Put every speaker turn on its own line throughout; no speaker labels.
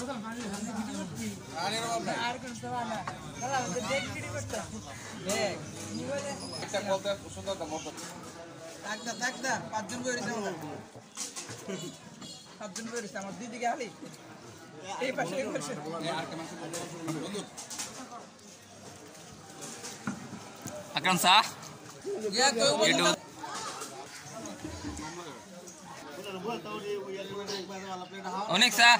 আমার দিদিকে আলি এই পাশে
Akan sah?
Ya tuh
Itu. Unik sah?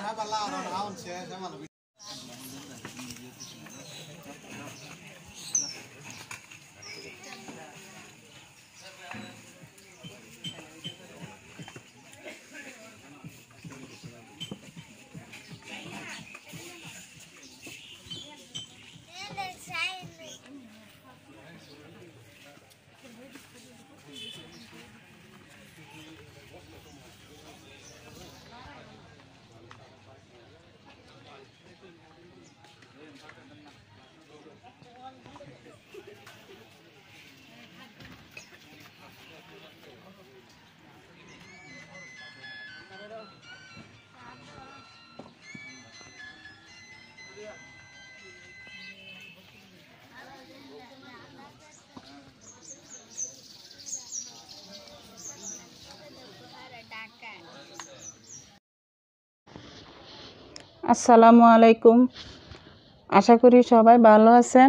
আসসালামু আলাইকুম। আশা করি সবাই ভালো আছেন।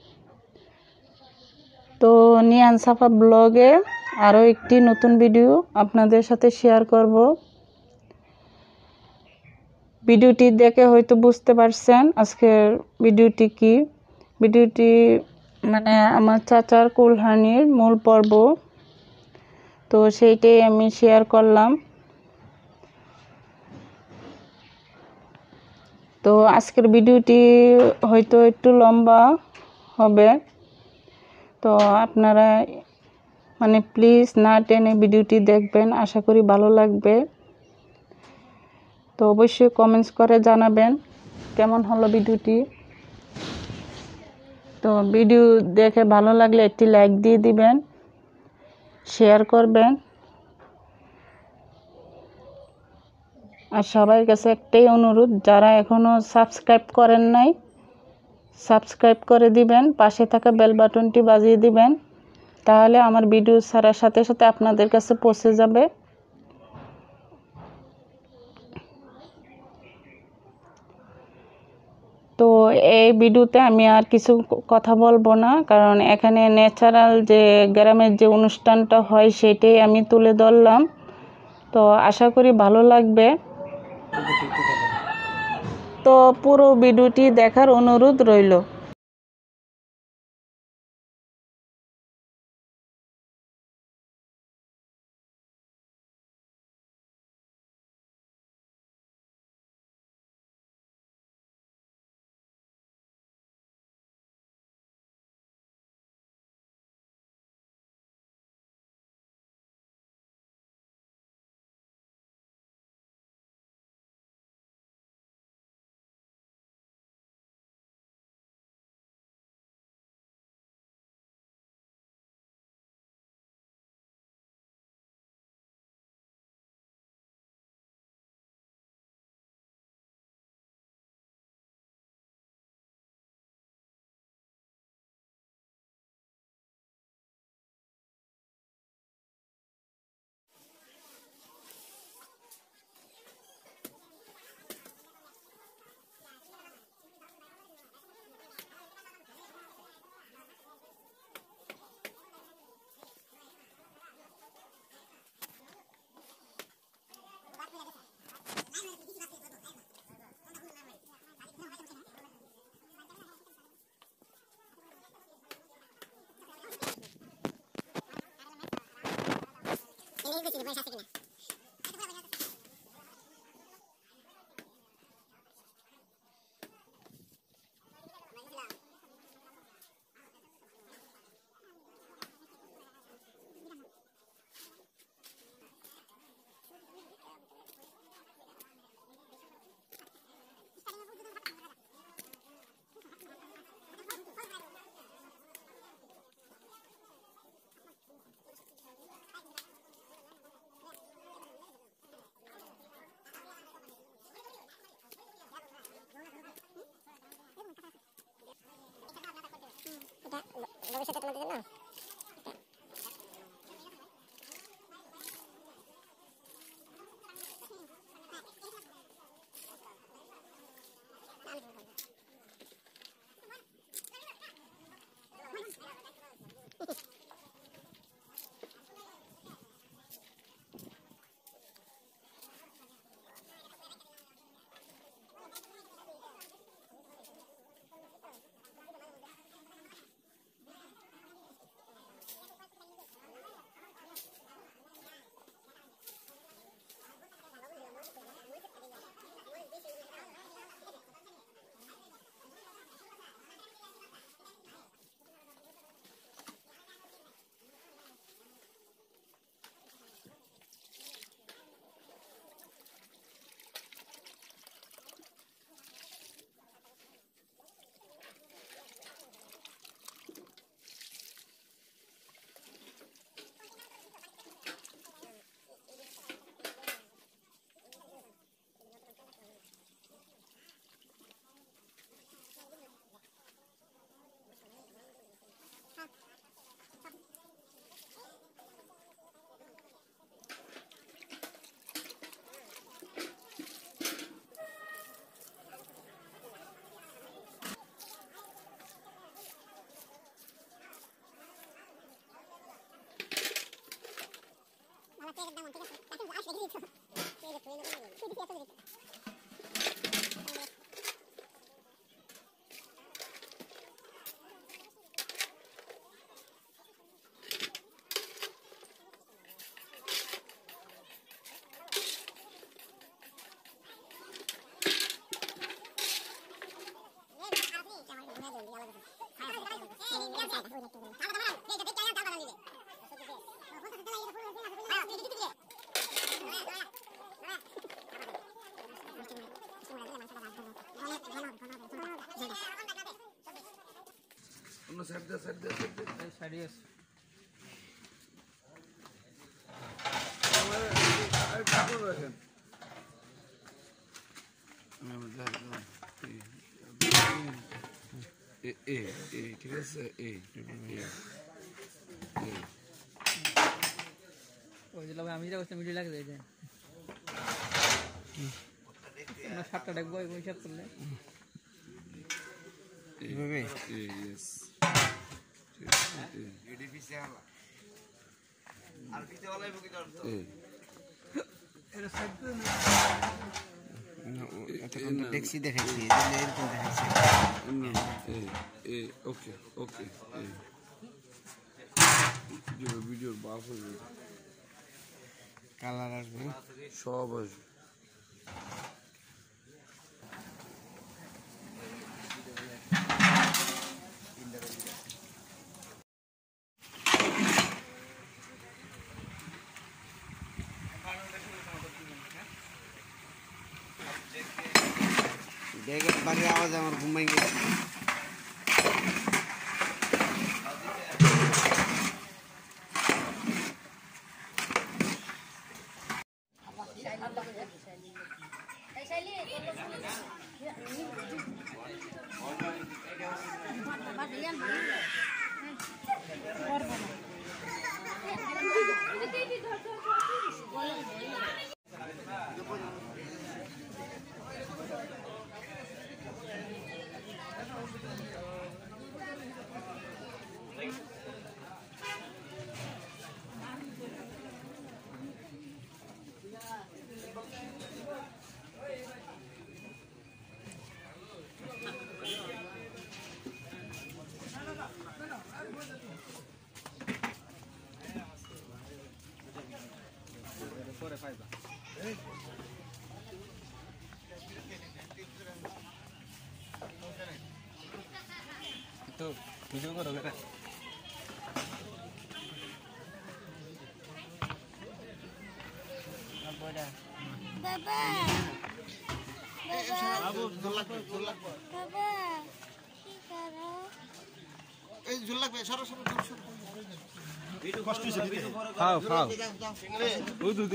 তো নিয়ান সাফা ব্লগে আরও একটি নতুন ভিডিও আপনাদের সাথে শেয়ার করব। ভিডিওটি দেখে হয়তো বুঝতে পারছেন আজকের ভিডিওটি কি। ভিডিওটি মানে আমার চাচার কুলহানির মূল পর্ব, তো সেইটাই আমি শেয়ার করলাম। তো আজকের ভিডিওটি হয়তো একটু লম্বা হবে, তো আপনারা মানে প্লিজ না টেনে ভিডিওটি দেখবেন, আশা করি ভালো লাগবে। তো অবশ্যই কমেন্টস করে জানাবেন কেমন হলো ভিডিওটি। তো ভিডিও দেখে ভালো লাগলে একটি লাইক দিয়ে দিবেন, শেয়ার করবেন। আর সবার কাছে একটাই অনুরোধ, যারা এখনও সাবস্ক্রাইব করেন নাই সাবস্ক্রাইব করে দিবেন, পাশে থাকা বেল বাটনটি বাজিয়ে দিবেন, তাহলে আমার ভিডিও ছাড়ার সাথে সাথে আপনাদের কাছে পৌঁছে যাবে। তো এই ভিডিওতে আমি আর কিছু কথা বলবো না, কারণ এখানে ন্যাচারাল যে গ্রামের যে অনুষ্ঠানটা হয় সেটাই আমি তুলে ধরলাম। তো আশা করি ভালো লাগবে। তো পুরো ভিডিওটি দেখার অনুরোধ রইল।
ঠিক আছে
আমি যেটা করছি মিডিয়া লাগে যায় আমরা 7টা ডাকবো ওই হিসাব করলে
দেখছি দেখাচ্ছি এরকম দেখাচ্ছি
ওকে ওকে ভিডিওর বাপ হয়ে
কালার আসবে
সব আসবে
ব্যাগের বাড়ির আওয়াজ আমার ঘুমাই গেছে
তো ভিডিও করো বেটা
বাবা
বাবু জল লাগবে
বাবা কি করো
এই জল লাগবে সরো সরো সরো
কষ্ট হইছে দিতে খাও খাও ওই দুধ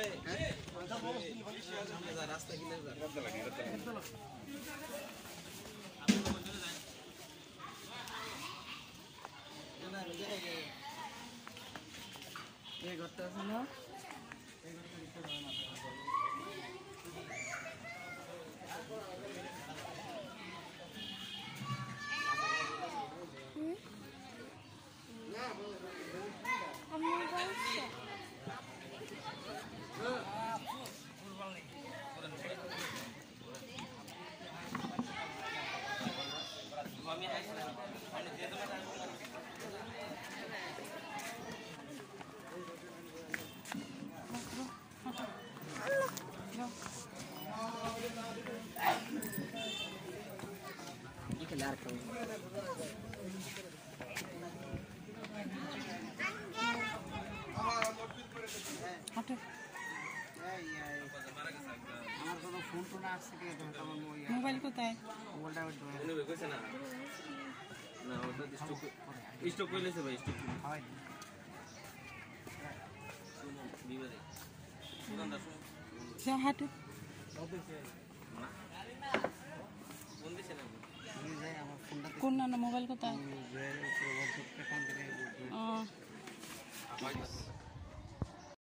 রাস্তা কিনে যা
ঘরটা আছে না
আমি বলছি
আমার কোনো ফোন টোন আসছে কি আমার
মোবাইল কোথায়
মোবাইলটা
স্টক কইলেছে ভাই স্টক
হয়
যা হাঁটু
আমার ফোনটা
কোন না মোবাইল কোথায়
কান থেকে